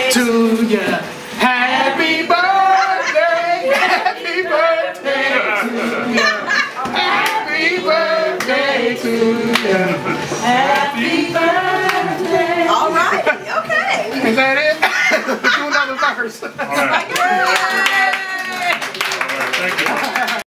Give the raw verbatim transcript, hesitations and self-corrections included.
to you. Happy birthday, happy birthday to you. Happy birthday to you. Happy birthday. All right, okay. Is that it? Do another verse. All right.